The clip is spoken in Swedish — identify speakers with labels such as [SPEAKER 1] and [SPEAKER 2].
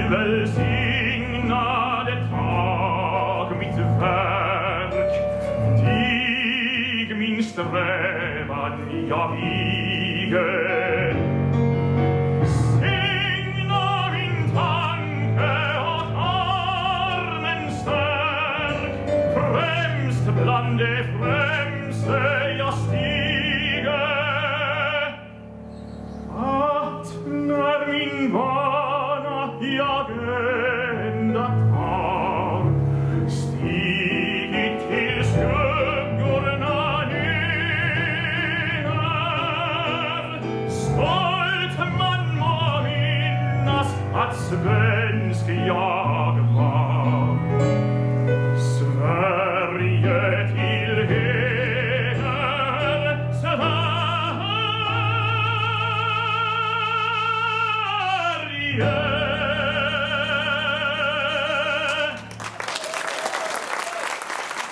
[SPEAKER 1] välsignade tag mitt verk, dig min strävan jag viger. Signa min tanke och armen stärk, främst bland det främste jag stiger. Att när min bana jag ända tar, stigit till skuggorna ner, stolt man må minnas att svensk jag var. Sverige till heder, Sverige